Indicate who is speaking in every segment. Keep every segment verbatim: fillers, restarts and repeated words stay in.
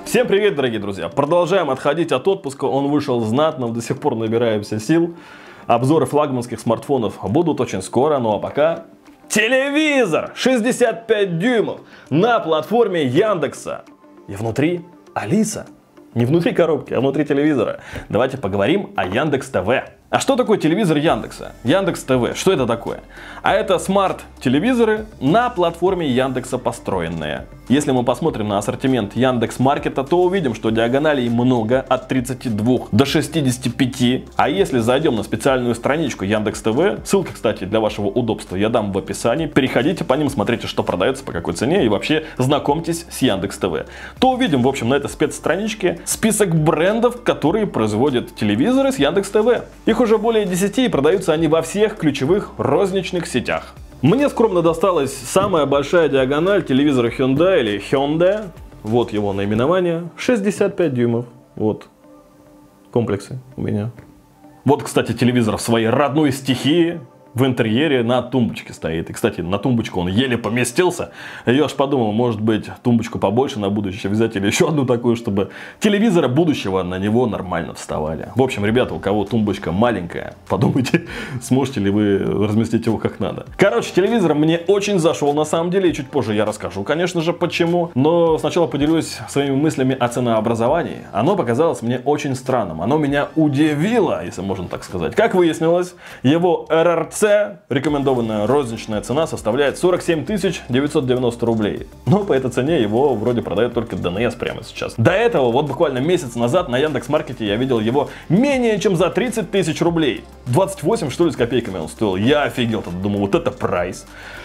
Speaker 1: Всем привет, дорогие друзья! Продолжаем отходить от отпуска, он вышел знатно, до сих пор набираемся сил. Обзоры флагманских смартфонов будут очень скоро, ну а пока... Телевизор шестьдесят пять дюймов на платформе Яндекса. И внутри Алиса. Не внутри коробки, а внутри телевизора. Давайте поговорим о Яндекс.ТВ. А что такое телевизор Яндекса? Яндекс.ТВ, что это такое? А это смарт-телевизоры на платформе Яндекса построенные. Если мы посмотрим на ассортимент Яндекс.Маркета, то увидим, что диагоналей много, от тридцати двух до шестидесяти пяти. А если зайдем на специальную страничку Яндекс.ТВ, ссылки, кстати, для вашего удобства я дам в описании, переходите по ним, смотрите, что продается, по какой цене, и вообще знакомьтесь с Яндекс.ТВ. То увидим, в общем, на этой спецстраничке список брендов, которые производят телевизоры с Яндекс.ТВ. Их уже более десяти, и продаются они во всех ключевых розничных сетях. Мне скромно досталась самая большая диагональ телевизора Hyundai или Hyundai. Вот его наименование. шестьдесят пять дюймов. Вот. Комплексы у меня. Вот, кстати, телевизор в своей родной стихии. В интерьере на тумбочке стоит. И, кстати, на тумбочку он еле поместился. Я аж подумал, может быть, тумбочку побольше на будущее взять или еще одну такую, чтобы телевизоры будущего на него нормально вставали. В общем, ребята, у кого тумбочка маленькая, подумайте, сможете ли вы разместить его как надо. Короче, телевизор мне очень зашел на самом деле. И чуть позже я расскажу, конечно же, почему. Но сначала поделюсь своими мыслями о ценообразовании. Оно показалось мне очень странным. Оно меня удивило, если можно так сказать. Как выяснилось, его эр эр цэ, рекомендованная розничная цена, составляет сорок семь тысяч девятьсот девяносто рублей. Но по этой цене его вроде продают только дэ эн эс прямо сейчас. До этого, вот буквально месяц назад на Яндекс.Маркете я видел его менее чем за тридцать тысяч рублей. двадцать восемь, что ли, с копейками он стоил. Я офигел, тогда думал, вот это прайс.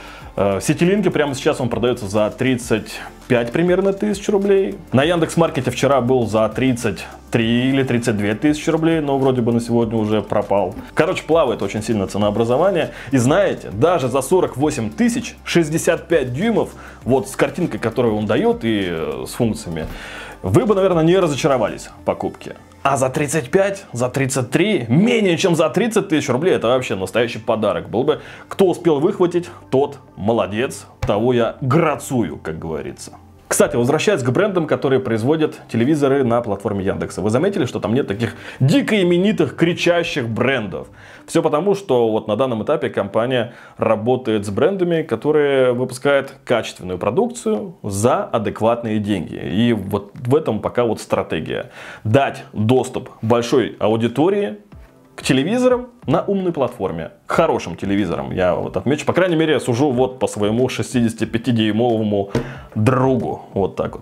Speaker 1: В Ситилинке прямо сейчас он продается за тридцать пять примерно тысяч рублей. На Яндекс.Маркете вчера был за тридцать три или тридцать две тысячи рублей, но вроде бы на сегодня уже пропал. Короче, плавает очень сильно ценообразование. И знаете, даже за сорок восемь тысяч шестьдесят пять дюймов, вот с картинкой, которую он дает и с функциями, вы бы, наверное, не разочаровались в покупке. А за тридцать пять, за тридцать три, менее чем за тридцать тысяч рублей, это вообще настоящий подарок был бы. Кто успел выхватить, тот молодец, того я грацую, как говорится. Кстати, возвращаясь к брендам, которые производят телевизоры на платформе Яндекса. Вы заметили, что там нет таких дико именитых, кричащих брендов? Все потому, что вот на данном этапе компания работает с брендами, которые выпускают качественную продукцию за адекватные деньги. И вот в этом пока вот стратегия. Дать доступ большой аудитории к телевизорам на умной платформе. К хорошим телевизорам, я вот отмечу. По крайней мере, я сужу вот по своему шестидесятипятидюймовому другу. Вот так вот.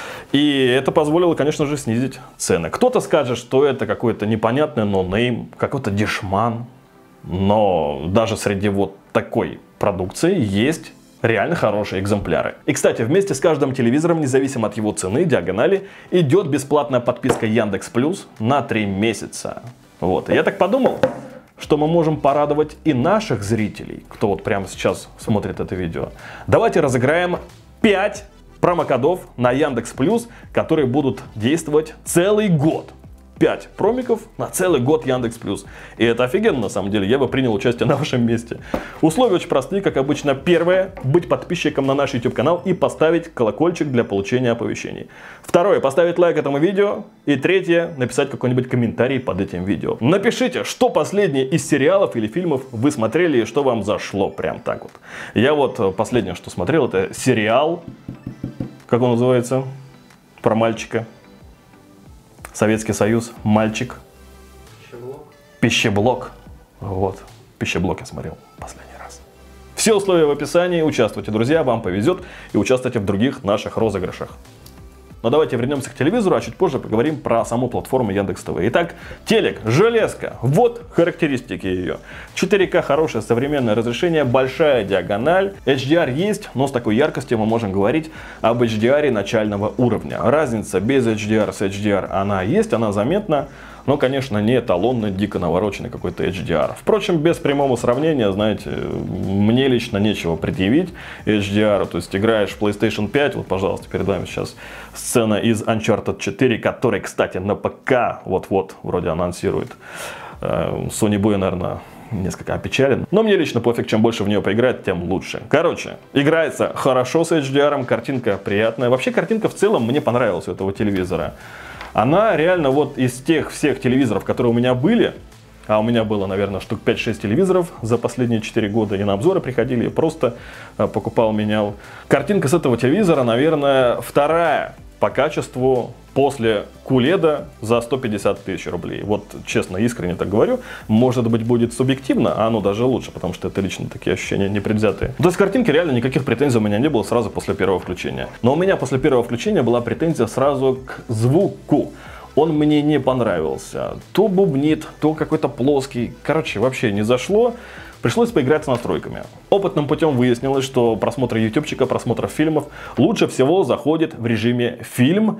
Speaker 1: И это позволило, конечно же, снизить цены. Кто-то скажет, что это какой-то непонятный ноунейм, какой-то дешман. Но даже среди вот такой продукции есть реально хорошие экземпляры. И, кстати, вместе с каждым телевизором, независимо от его цены, диагонали, идет бесплатная подписка Яндекс Плюс на три месяца. Вот. И я так подумал, что мы можем порадовать и наших зрителей, кто вот прямо сейчас смотрит это видео. Давайте разыграем пять промокодов на Яндекс Плюс, которые будут действовать целый год. пять промиков на целый год Яндекс Плюс. И это офигенно, на самом деле. Я бы принял участие на вашем месте. Условия очень простые, как обычно. Первое, быть подписчиком на наш YouTube канал и поставить колокольчик для получения оповещений. Второе, поставить лайк этому видео. И третье, написать какой-нибудь комментарий под этим видео. Напишите, что последнее из сериалов или фильмов вы смотрели и что вам зашло. Прям так вот. Я вот последнее, что смотрел, это сериал, как он называется, про мальчика. Советский Союз, мальчик. Пищеблок. Пищеблок. Вот. Пищеблок я смотрел последний раз. Все условия в описании. Участвуйте, друзья, вам повезет. И участвуйте в других наших розыгрышах. Но давайте вернемся к телевизору, а чуть позже поговорим про саму платформу Яндекс.ТВ. Итак, телек, железка. Вот характеристики ее. четыре ка, хорошее современное разрешение, большая диагональ. эйч ди ар есть, но с такой яркостью мы можем говорить об эйч ди ар начального уровня. Разница без эйч ди ар с эйч ди ар, она есть, она заметна. Но, конечно, не эталонный, дико навороченный какой-то эйч ди ар. Впрочем, без прямого сравнения, знаете, мне лично нечего предъявить эйч ди ар. То есть, играешь в PlayStation пять, вот, пожалуйста, перед вами сейчас сцена из Uncharted четыре, который, кстати, на ПК вот-вот вроде анонсирует. Sony Boy, наверное, несколько опечален. Но мне лично пофиг, чем больше в нее поиграть, тем лучше. Короче, играется хорошо с эйч ди ар, картинка приятная. Вообще картинка в целом мне понравилась у этого телевизора. Она реально вот из тех всех телевизоров, которые у меня были, а у меня было, наверное, штук пять-шесть телевизоров за последние четыре года, и на обзоры приходили, я просто покупал, менял. Картинка с этого телевизора, наверное, вторая по качеству после куледа за сто пятьдесят тысяч рублей. Вот честно, искренне так говорю. Может быть, будет субъективно, а оно даже лучше, потому что это лично такие ощущения непредвзятые. То есть картинки реально никаких претензий у меня не было сразу после первого включения. Но у меня после первого включения была претензия сразу к звуку. Он мне не понравился. То бубнит, то какой-то плоский. Короче, вообще не зашло. Пришлось поиграть с настройками. Опытным путем выяснилось, что просмотр ютубчика, просмотр фильмов лучше всего заходит в режиме фильм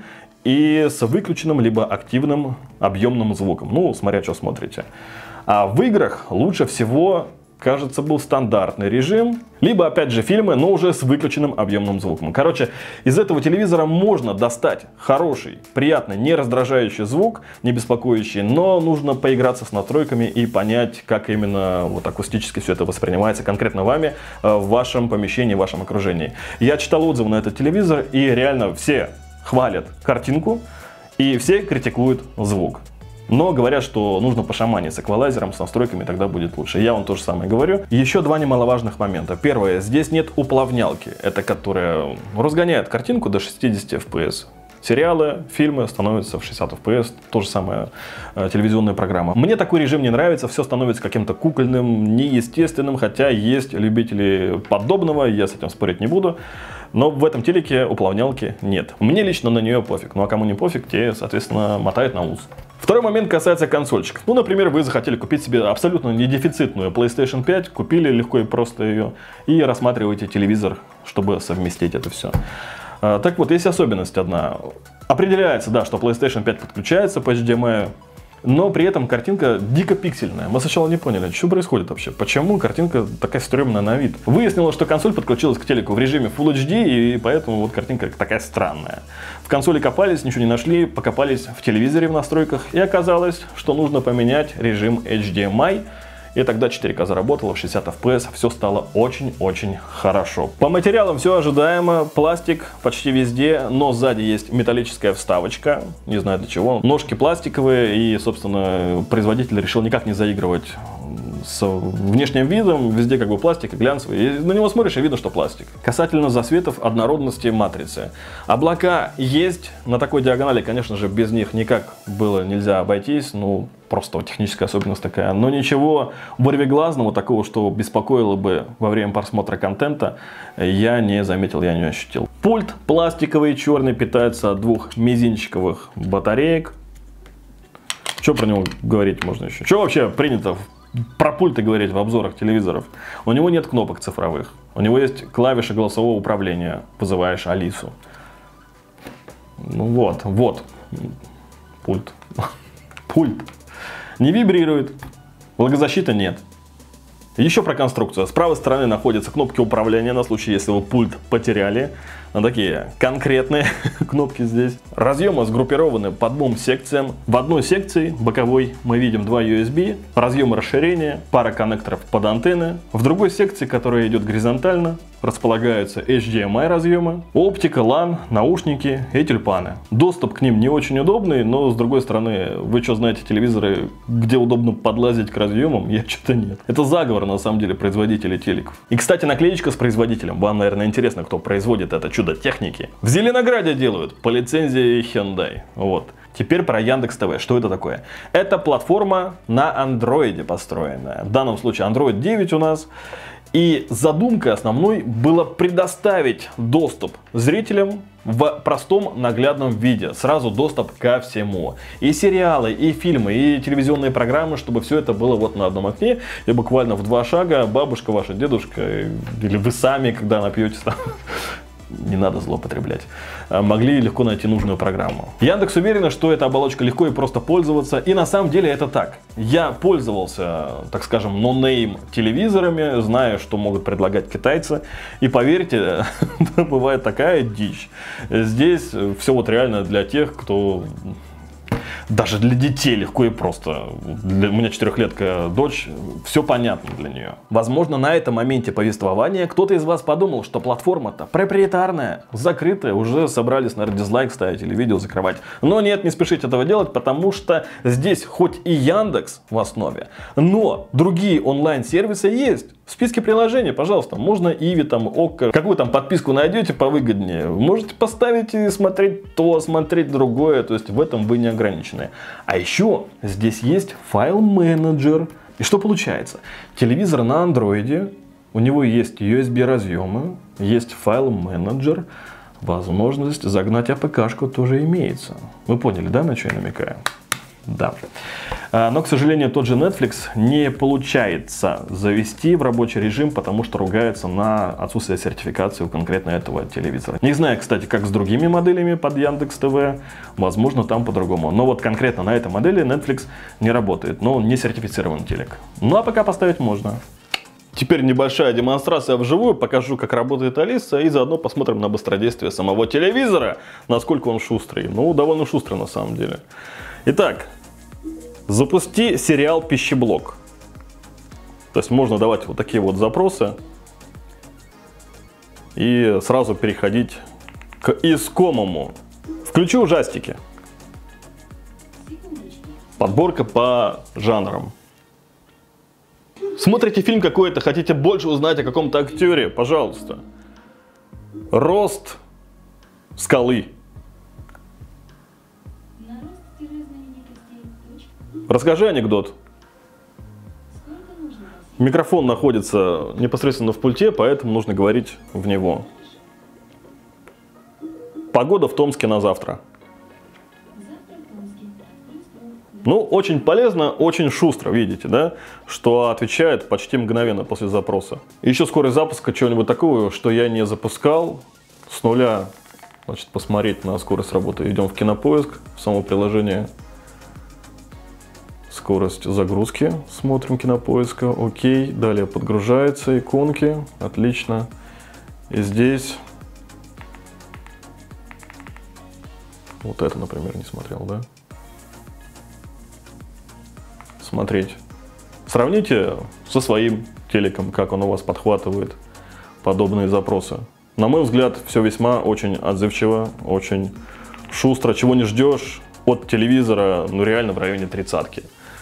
Speaker 1: и с выключенным либо активным объемным звуком. Ну, смотря что смотрите. А в играх лучше всего, кажется, был стандартный режим, либо опять же фильмы, но уже с выключенным объемным звуком. Короче, из этого телевизора можно достать хороший, приятный, не раздражающий звук, не беспокоящий, но нужно поиграться с настройками и понять, как именно вот акустически все это воспринимается конкретно вами в вашем помещении, в вашем окружении. Я читал отзывы на этот телевизор, и реально все хвалят картинку и все критикуют звук. Но говорят, что нужно пошаманить с эквалайзером, с настройками, тогда будет лучше. Я вам то же самое говорю. Еще два немаловажных момента. Первое, здесь нет уплавнялки, это которая разгоняет картинку до шестидесяти эф пи эс. Сериалы, фильмы становятся в шестьдесят эф пи эс, то же самое э, телевизионная программа. Мне такой режим не нравится, все становится каким-то кукольным, неестественным, хотя есть любители подобного, я с этим спорить не буду. Но в этом телеке уплавнялки нет. Мне лично на нее пофиг. Ну а кому не пофиг, те, соответственно, мотают на ус. Второй момент касается консольчиков. Ну, например, вы захотели купить себе абсолютно недефицитную плейстейшн пять, купили легко и просто ее и рассматриваете телевизор, чтобы совместить это все. А, так вот, есть особенность одна. Определяется, да, что плейстейшн пять подключается по эйч ди эм ай, но при этом картинка дико пиксельная. Мы сначала не поняли, что происходит вообще. Почему картинка такая стрёмная на вид. Выяснилось, что консоль подключилась к телеку в режиме фулл эйч ди, и поэтому вот картинка такая странная. В консоли копались, ничего не нашли, покопались в телевизоре в настройках, и оказалось, что нужно поменять режим эйч ди эм ай. И тогда четыре ка заработало в шестьдесят эф пи эс, все стало очень-очень хорошо. По материалам все ожидаемо, пластик почти везде, но сзади есть металлическая вставочка, не знаю для чего. Ножки пластиковые, и, собственно, производитель решил никак не заигрывать с внешним видом, везде как бы пластик и глянцевый, и на него смотришь и видно, что пластик. Касательно засветов, однородности матрицы. Облака есть, на такой диагонали, конечно же, без них никак было нельзя обойтись, ну, просто техническая особенность такая. Но ничего вырвиглазного, такого, что беспокоило бы во время просмотра контента, я не заметил, я не ощутил. Пульт пластиковый, черный, питается от двух мизинчиковых батареек. Что про него говорить можно еще? Что вообще принято про пульты говорить в обзорах телевизоров? У него нет кнопок цифровых. У него есть клавиши голосового управления. Вызываешь Алису. Ну вот, вот. Пульт. Пульт. Не вибрирует. Влагозащиты нет. Еще про конструкцию. С правой стороны находятся кнопки управления на случай, если вы пульт потеряли. Ну, такие конкретные кнопки здесь. Разъемы сгруппированы по двум секциям. В одной секции, боковой, мы видим два ю эс би, разъемы расширения, пара коннекторов под антенны. В другой секции, которая идет горизонтально, располагаются эйч ди эм ай разъемы, оптика, лан, наушники и тюльпаны. Доступ к ним не очень удобный, но с другой стороны, вы что знаете телевизоры, где удобно подлазить к разъемам? Я что-то нет. Это заговор на самом деле производителей телеков. И, кстати, наклеечка с производителем. Вам, наверное, интересно, кто производит это чудо техники. В Зеленограде делают по лицензии Hyundai. Вот. Теперь про Яндекс.ТВ. Что это такое? Это платформа на андроиде построенная. В данном случае андроид девять у нас. И задумкой основной было предоставить доступ зрителям в простом наглядном виде. Сразу доступ ко всему. И сериалы, и фильмы, и телевизионные программы, чтобы все это было вот на одном окне. И буквально в два шага бабушка ваша, дедушка, или вы сами, когда напьетесь там, не надо злоупотреблять, могли легко найти нужную программу. Яндекс уверена, что эта оболочка легко и просто пользоваться, и на самом деле это так. Я пользовался, так скажем, нонейм телевизорами, знаю, что могут предлагать китайцы, и поверьте, бывает такая дичь. Здесь все вот реально для тех, кто Даже для детей легко и просто. Для, у меня четырехлетка дочь, все понятно для нее. Возможно, на этом моменте повествования кто-то из вас подумал, что платформа-то проприетарная, закрытая, уже собрались, наверное, дизлайк ставить или видео закрывать. Но нет, не спешите этого делать, потому что здесь хоть и Яндекс в основе, но другие онлайн-сервисы есть. В списке приложений, пожалуйста, можно Иви, там, Окко, какую там подписку найдете повыгоднее. Можете поставить и смотреть то, смотреть другое, то есть в этом вы не ограничены. А еще здесь есть файл-менеджер. И что получается? Телевизор на андроиде, у него есть ю эс би разъемы, есть файл-менеджер, возможность загнать эй пи кашку тоже имеется. Вы поняли, да, на что я намекаю? Да. Но, к сожалению, тот же Netflix не получается завести в рабочий режим, потому что ругается на отсутствие сертификации у конкретно этого телевизора. Не знаю, кстати, как с другими моделями под Яндекс ТВ, возможно, там по-другому. Но вот конкретно на этой модели Netflix не работает, но он не сертифицирован телек. Ну а пока поставить можно. Теперь небольшая демонстрация вживую, покажу, как работает Алиса, и заодно посмотрим на быстродействие самого телевизора, насколько он шустрый. Ну, довольно шустрый на самом деле. Итак, запусти сериал «Пищеблок». То есть можно давать вот такие вот запросы и сразу переходить к искомому. Включи ужастики. Подборка по жанрам. Смотрите фильм какой-то, хотите больше узнать о каком-то актере, пожалуйста. Рост скалы. Расскажи анекдот. Микрофон находится непосредственно в пульте, поэтому нужно говорить в него. Погода в Томске на завтра. Ну, очень полезно, очень шустро, видите, да, что отвечает почти мгновенно после запроса. Еще скорость запуска чего-нибудь такого, что я не запускал с нуля. Значит, посмотреть на скорость работы. Идем в Кинопоиск, в само приложение. Скорость загрузки. Смотрим Кинопоиска. Окей. Далее подгружается иконки. Отлично. И здесь... Вот это, например, не смотрел, да? Смотреть. Сравните со своим телеком, как он у вас подхватывает подобные запросы. На мой взгляд, все весьма очень отзывчиво, очень шустро. Чего не ждешь от телевизора, ну реально в районе тридцатки.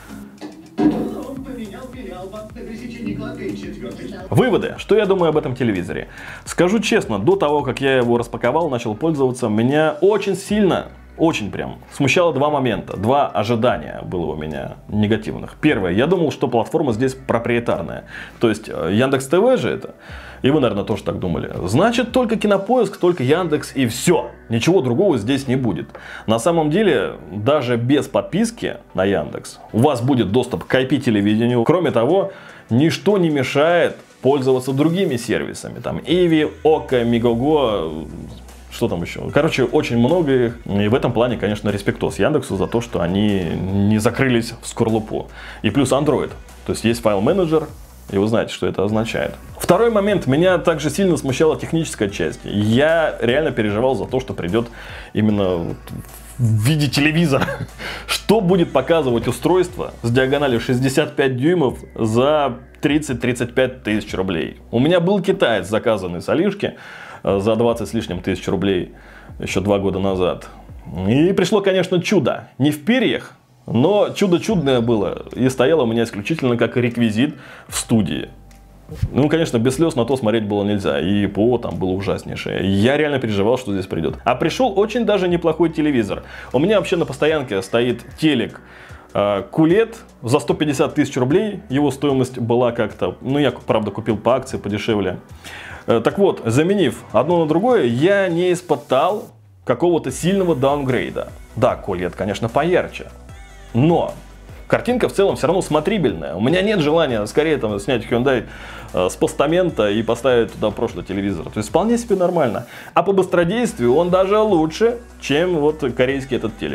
Speaker 1: Выводы. Что я думаю об этом телевизоре? Скажу честно, до того, как я его распаковал, начал пользоваться, меня очень сильно... Очень прям смущало два момента, два ожидания было у меня негативных. Первое, я думал, что платформа здесь проприетарная, то есть Яндекс ТВ же это, и вы, наверное, тоже так думали. Значит, только Кинопоиск, только Яндекс и все, ничего другого здесь не будет. На самом деле, даже без подписки на Яндекс у вас будет доступ к ай пи-телевидению. Кроме того, ничто не мешает пользоваться другими сервисами, там Иви, Окко, Мегого. Что там еще? Короче, очень много их. И в этом плане, конечно, респектос Яндексу за то, что они не закрылись в скорлупу. И плюс Android. То есть есть файл-менеджер, и вы знаете, что это означает. Второй момент. Меня также сильно смущала техническая часть. Я реально переживал за то, что придет именно в виде телевизора. Что будет показывать устройство с диагональю шестьдесят пять дюймов за тридцать-тридцать пять тысяч рублей? У меня был китаец, заказанный с Алишки, за двадцать с лишним тысяч рублей еще два года назад. И пришло, конечно, чудо. Не в перьях, но чудо чудное было. И стояло у меня исключительно как реквизит в студии. Ну, конечно, без слез на то смотреть было нельзя. И ПО там было ужаснейшее. Я реально переживал, что здесь придет. А пришел очень даже неплохой телевизор. У меня вообще на постоянке стоит телек Кулет за сто пятьдесят тысяч рублей. Его стоимость была как-то... Ну, я, правда, купил по акции подешевле. Так вот, заменив одно на другое, я не испытал какого-то сильного даунгрейда. Да, Кулет, конечно, поярче. Но картинка в целом все равно смотрибельная. У меня нет желания скорее там снять Hyundai э, с постамента и поставить туда прошлый телевизор. То есть вполне себе нормально. А по быстродействию он даже лучше, чем вот корейский этот телек.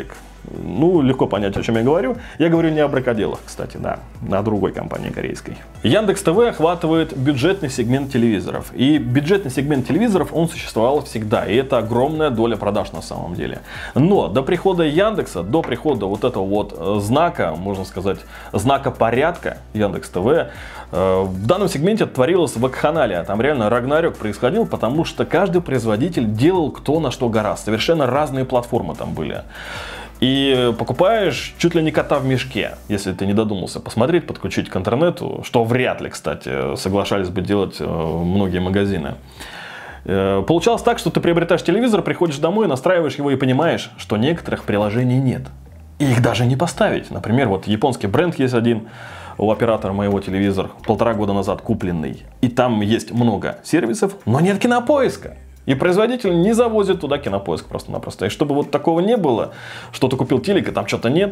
Speaker 1: Ну, легко понять, о чем я говорю. Я говорю не о бракоделах, кстати, да, а о другой компании корейской. Яндекс.ТВ охватывает бюджетный сегмент телевизоров. И бюджетный сегмент телевизоров, он существовал всегда. И это огромная доля продаж на самом деле. Но до прихода Яндекса, до прихода вот этого вот знака, можно сказать, знака порядка Яндекс.ТВ, в данном сегменте творилась вакханалия. Там реально рагнарёк происходил, потому что каждый производитель делал кто на что гораздо. Совершенно разные платформы там были. И покупаешь чуть ли не кота в мешке, если ты не додумался посмотреть, подключить к интернету, что вряд ли, кстати, соглашались бы делать многие магазины. Получалось так, что ты приобретаешь телевизор, приходишь домой, настраиваешь его и понимаешь, что некоторых приложений нет. И их даже не поставить. Например, вот японский бренд есть один у оператора моего телевизора, полтора года назад купленный. И там есть много сервисов, но нет кинопоиска. И производитель не завозит туда кинопоиск просто-напросто. И чтобы вот такого не было, что ты купил телек, и там что-то нет,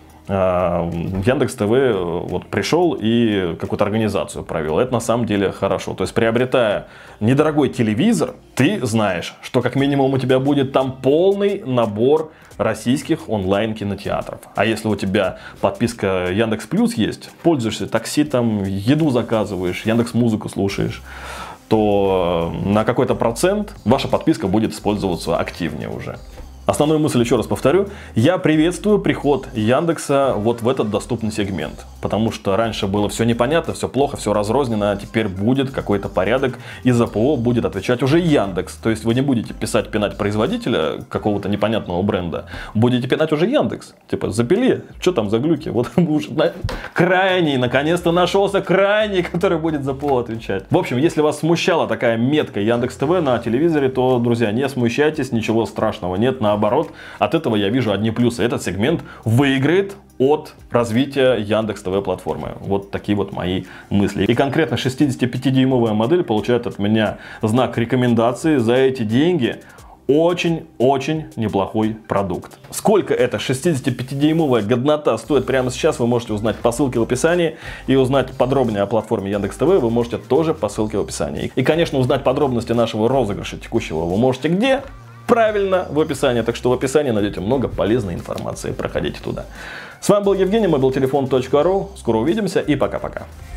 Speaker 1: Яндекс.ТВ вот пришел и какую-то организацию провел. Это на самом деле хорошо. То есть, приобретая недорогой телевизор, ты знаешь, что как минимум у тебя будет там полный набор российских онлайн-кинотеатров. А если у тебя подписка Яндекс Плюс есть, пользуешься такси, там, еду заказываешь, Яндекс.Музыку слушаешь, то на какой-то процент ваша подписка будет использоваться активнее уже. Основную мысль еще раз повторю. Я приветствую приход Яндекса вот в этот доступный сегмент. Потому что раньше было все непонятно, все плохо, все разрознено, а теперь будет какой-то порядок. И за ПО будет отвечать уже Яндекс. То есть вы не будете писать, пинать производителя какого-то непонятного бренда. Будете пинать уже Яндекс. Типа, запили, что там за глюки? Вот уже крайний, наконец-то нашелся крайний, который будет за ПО отвечать. В общем, если вас смущала такая метка Яндекс.ТВ на телевизоре, то, друзья, не смущайтесь, ничего страшного нет. Наоборот, от этого я вижу одни плюсы. Этот сегмент выиграет от развития Яндекс.ТВ платформы. Вот такие вот мои мысли. И конкретно шестидесятипятидюймовая модель получает от меня знак рекомендации. За эти деньги очень-очень неплохой продукт. Сколько эта шестидесятипятидюймовая годнота стоит прямо сейчас, вы можете узнать по ссылке в описании. И узнать подробнее о платформе Яндекс.ТВ вы можете тоже по ссылке в описании. И, конечно, узнать подробности нашего розыгрыша текущего вы можете где? Правильно, в описании. Так что в описании найдете много полезной информации. Проходите туда. С вами был Евгений, мобилтелефон точка ру. Скоро увидимся и пока-пока.